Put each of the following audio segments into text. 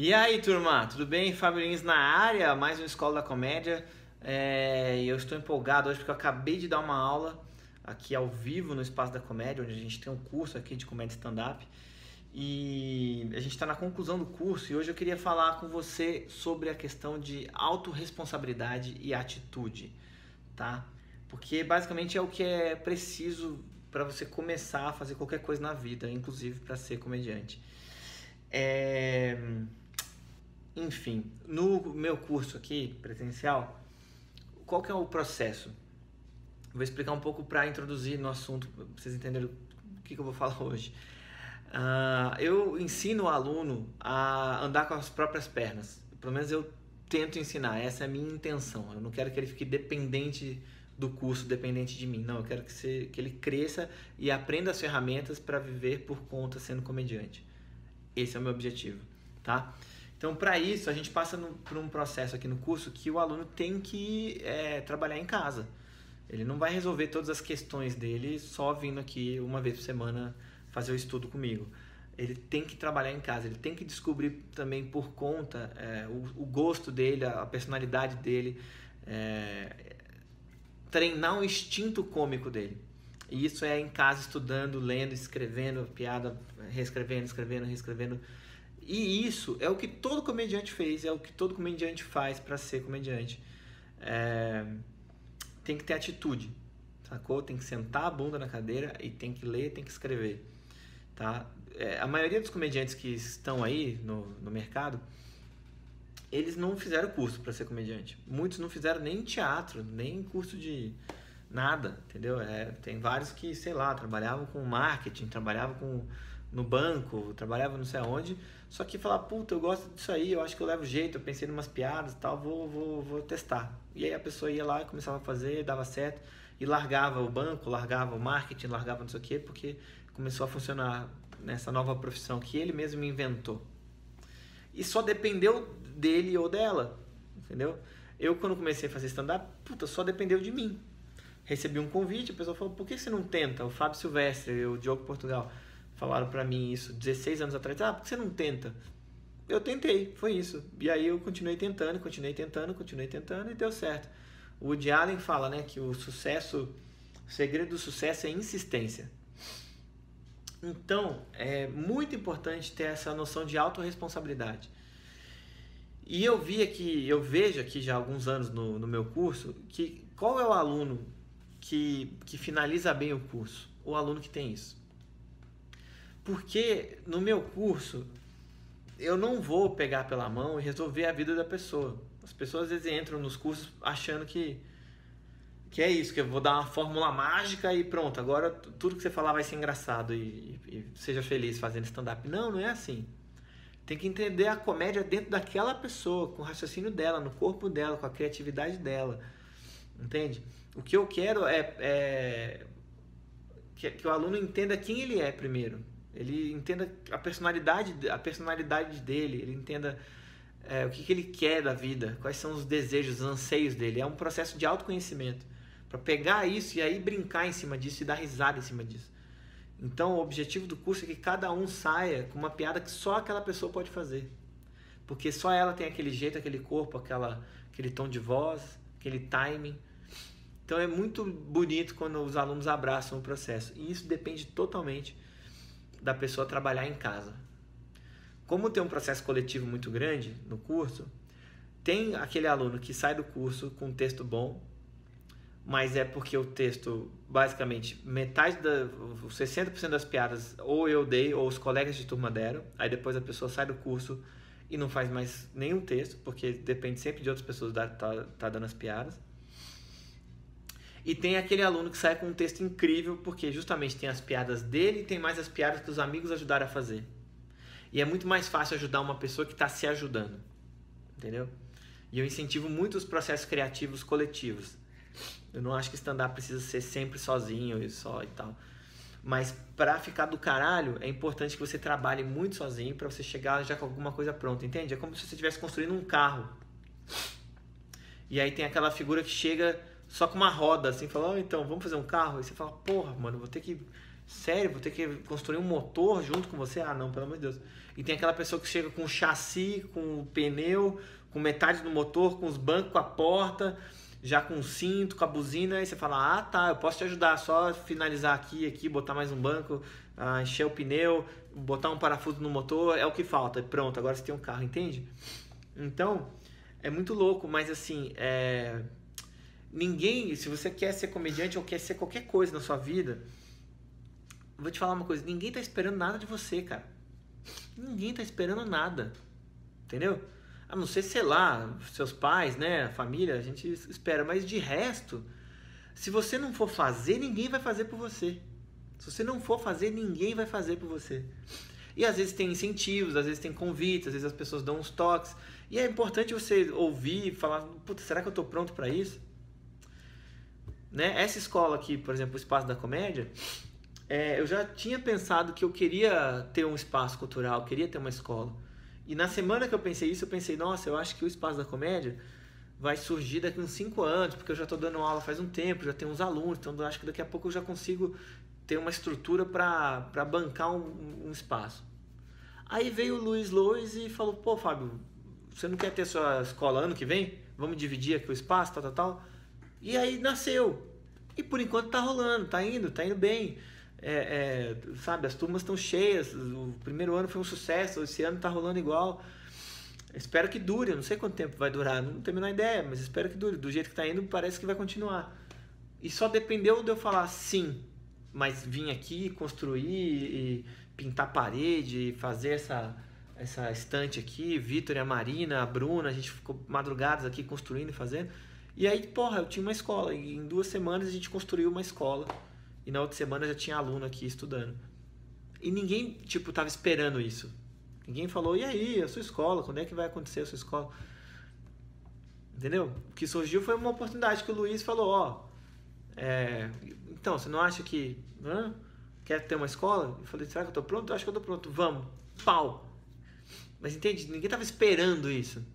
E aí, turma, tudo bem? Fábio Lins na área, mais uma Escola da Comédia. E eu estou empolgado hoje porque eu acabei de dar uma aula aqui ao vivo no Espaço da Comédia, onde a gente tem um curso aqui de comédia stand-up. E a gente está na conclusão do curso e hoje eu queria falar com você sobre a questão de autorresponsabilidade e atitude, tá? Porque basicamente é o que é preciso para você começar a fazer qualquer coisa na vida, inclusive para ser comediante. Enfim, no meu curso aqui, presencial, qual que é o processo? Vou explicar um pouco para introduzir no assunto, para vocês entenderem o que eu vou falar hoje. Eu ensino o aluno a andar com as próprias pernas. Pelo menos eu tento ensinar, essa é a minha intenção. Eu não quero que ele fique dependente do curso, dependente de mim. Não, eu quero que ele cresça e aprenda as ferramentas para viver por conta sendo comediante. Esse é o meu objetivo, tá? Então, para isso, a gente passa por um processo aqui no curso que o aluno tem que trabalhar em casa. Ele não vai resolver todas as questões dele só vindo aqui uma vez por semana fazer o estudo comigo. Ele tem que trabalhar em casa, ele tem que descobrir também por conta o gosto dele, a personalidade dele, treinar o instinto cômico dele. E isso é em casa, estudando, lendo, escrevendo piada, reescrevendo, escrevendo, reescrevendo. E isso é o que todo comediante fez, é o que todo comediante faz para ser comediante. Tem que ter atitude, sacou? Tem que sentar a bunda na cadeira e tem que ler, tem que escrever, tá? A maioria dos comediantes que estão aí no mercado, eles não fizeram curso para ser comediante. Muitos não fizeram nem teatro, nem curso de nada, entendeu? Tem vários que, sei lá, trabalhavam com marketing, trabalhavam no banco, trabalhavam não sei aonde, só que falar, puta, eu gosto disso aí, eu acho que eu levo jeito, eu pensei em umas piadas e tal, vou testar. E aí a pessoa ia lá e começava a fazer, dava certo, e largava o banco, largava o marketing, largava não sei o quê, porque começou a funcionar nessa nova profissão que ele mesmo inventou. E só dependeu dele ou dela, entendeu? Eu, quando comecei a fazer stand-up, puta, só dependeu de mim. Recebi um convite, a pessoa falou, por que você não tenta? O Fábio Silvestre e o Diogo Portugal falaram pra mim isso 16 anos atrás. Por que você não tenta? Eu tentei, foi isso. E aí eu continuei tentando e deu certo. O Woody Allen fala, né, que o segredo do sucesso é insistência. Então, é muito importante ter essa noção de autorresponsabilidade. E eu vejo aqui já há alguns anos no meu curso, que qual é o aluno que finaliza bem o curso? O aluno que tem isso. Porque no meu curso, eu não vou pegar pela mão e resolver a vida da pessoa. As pessoas às vezes entram nos cursos achando que é isso, que eu vou dar uma fórmula mágica e pronto, agora tudo que você falar vai ser engraçado e seja feliz fazendo stand-up. Não é assim. Tem que entender a comédia dentro daquela pessoa, com o raciocínio dela, no corpo dela, com a criatividade dela. Entende? O que eu quero é que o aluno entenda quem ele é primeiro. Ele entenda a personalidade dele, ele entenda o que ele quer da vida, quais são os desejos, os anseios dele. É um processo de autoconhecimento. Para pegar isso e aí brincar em cima disso e dar risada em cima disso. Então o objetivo do curso é que cada um saia com uma piada que só aquela pessoa pode fazer. Porque só ela tem aquele jeito, aquele corpo, aquele tom de voz, aquele timing. Então é muito bonito quando os alunos abraçam o processo. E isso depende totalmente da pessoa trabalhar em casa. Como tem um processo coletivo muito grande no curso, tem aquele aluno que sai do curso com um texto bom, mas é porque o texto, basicamente, os 60% das piadas ou eu dei ou os colegas de turma deram, aí depois a pessoa sai do curso e não faz mais nenhum texto, porque depende sempre de outras pessoas tá dando as piadas. E tem aquele aluno que sai com um texto incrível, porque justamente tem as piadas dele e tem mais as piadas que os amigos ajudaram a fazer. E é muito mais fácil ajudar uma pessoa que está se ajudando, entendeu? E eu incentivo muito os processos criativos coletivos. Eu não acho que stand-up precisa ser sempre sozinho e tal. Mas para ficar do caralho, é importante que você trabalhe muito sozinho para você chegar já com alguma coisa pronta, entende? É como se você estivesse construindo um carro. E aí tem aquela figura que chega só com uma roda, assim, fala, então, vamos fazer um carro? E você fala, porra, mano, vou ter que Sério, vou ter que construir um motor junto com você? Ah, não, pelo amor de Deus. E tem aquela pessoa que chega com chassi, com pneu, com metade do motor, com os bancos, com a porta, já com o cinto, com a buzina, aí você fala, ah, tá, eu posso te ajudar, só finalizar aqui, botar mais um banco, encher o pneu, botar um parafuso no motor, é o que falta, pronto, agora você tem um carro, entende? Então, é muito louco, mas assim, ninguém, se você quer ser comediante ou quer ser qualquer coisa na sua vida, vou te falar uma coisa, ninguém tá esperando nada de você, cara. Ninguém tá esperando nada, entendeu? A não ser, sei lá, seus pais, né, a família, a gente espera, mas de resto, se você não for fazer, ninguém vai fazer por você. Se você não for fazer, ninguém vai fazer por você. E às vezes tem incentivos, às vezes tem convites, às vezes as pessoas dão uns toques, e é importante você ouvir e falar, puta, será que eu tô pronto para isso? Né? Essa escola aqui, por exemplo, o Espaço da Comédia, eu já tinha pensado que eu queria ter um espaço cultural, queria ter uma escola. E na semana que eu pensei isso, eu pensei, nossa, eu acho que o Espaço da Comédia vai surgir daqui uns 5 anos, porque eu já estou dando aula faz um tempo, já tenho uns alunos, então eu acho que daqui a pouco eu já consigo ter uma estrutura para bancar um espaço. Aí veio o Luiz Lois e falou, pô, Fábio, você não quer ter sua escola ano que vem? Vamos dividir aqui o espaço, tal. E aí nasceu. E por enquanto tá rolando, tá indo bem. Sabe, as turmas estão cheias, o primeiro ano foi um sucesso, esse ano tá rolando igual. Espero que dure, eu não sei quanto tempo vai durar, não tenho a menor ideia, mas espero que dure. Do jeito que tá indo, parece que vai continuar. E só dependeu de eu falar sim, mas vim aqui construir e pintar parede, fazer essa estante aqui, Vitor e a Marina, a Bruna, a gente ficou madrugadas aqui construindo e fazendo. E aí, porra, eu tinha uma escola, e em 2 semanas a gente construiu uma escola. E na outra semana já tinha aluno aqui estudando. E ninguém, tipo, tava esperando isso. Ninguém falou, e aí, a sua escola, quando é que vai acontecer a sua escola? Entendeu? O que surgiu foi uma oportunidade que o Luiz falou, então, você não acha que quer ter uma escola? Eu falei, será que eu tô pronto? Eu acho que eu tô pronto, vamos, pau. Mas entende, ninguém tava esperando isso.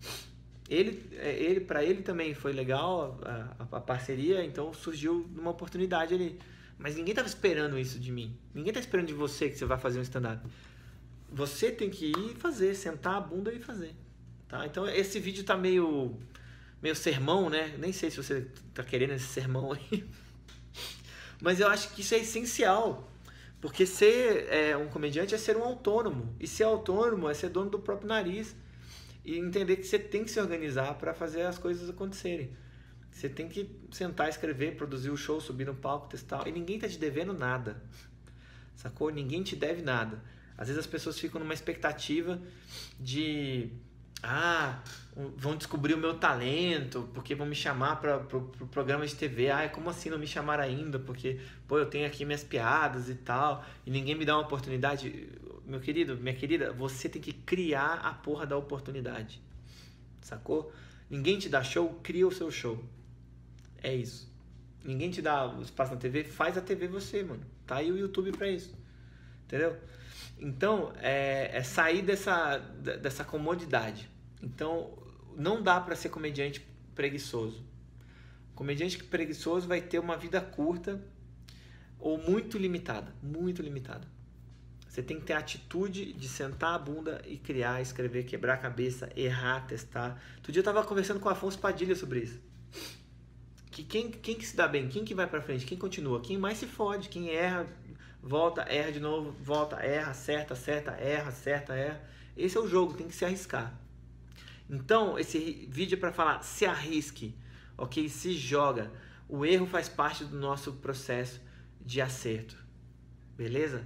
Para ele também foi legal a parceria, então surgiu uma oportunidade ali. Mas ninguém estava esperando isso de mim. Ninguém está esperando de você que você vai fazer um stand-up. Você tem que ir fazer, sentar a bunda e fazer. Tá? Então esse vídeo tá meio sermão, né? Nem sei se você tá querendo esse sermão aí. Mas eu acho que isso é essencial. Porque ser um comediante é ser um autônomo. E ser autônomo é ser dono do próprio nariz. E entender que você tem que se organizar para fazer as coisas acontecerem. Você tem que sentar, escrever, produzir o show, subir no palco, testar. E ninguém tá te devendo nada. Sacou? Ninguém te deve nada. Às vezes as pessoas ficam numa expectativa de... vão descobrir o meu talento, porque vão me chamar para pro programa de TV. Como assim não me chamaram ainda? Porque, eu tenho aqui minhas piadas e tal, e ninguém me dá uma oportunidade. Meu querido, minha querida, você tem que criar a porra da oportunidade. Sacou? Ninguém te dá show, cria o seu show. É isso. Ninguém te dá o espaço na TV, faz a TV você, mano. Tá aí o YouTube pra isso. Entendeu? Então, é sair dessa comodidade. Então, não dá pra ser comediante preguiçoso. Comediante preguiçoso vai ter uma vida curta ou muito limitada. Muito limitada. Você tem que ter a atitude de sentar a bunda e criar, escrever, quebrar a cabeça, errar, testar. Outro dia eu tava conversando com o Afonso Padilha sobre isso. Que quem que se dá bem? Quem que vai pra frente? Quem continua? Quem mais se fode? Quem erra, volta, erra de novo, volta, erra, acerta, erra, acerta, erra. Esse é o jogo, tem que se arriscar. Então, esse vídeo é pra falar, se arrisque, ok? Se joga. O erro faz parte do nosso processo de acerto. Beleza?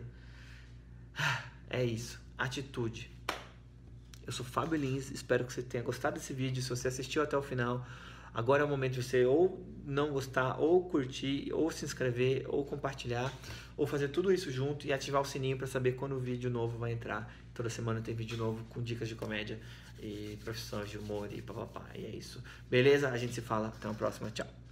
É isso, atitude. Eu sou Fábio Lins, espero que você tenha gostado desse vídeo. Se você assistiu até o final, agora é o momento de você ou não gostar, ou curtir, ou se inscrever, ou compartilhar, ou fazer tudo isso junto e ativar o sininho para saber quando o vídeo novo vai entrar. Toda semana tem vídeo novo com dicas de comédia e profissões de humor e papapá. E é isso. Beleza? A gente se fala. Até a próxima. Tchau.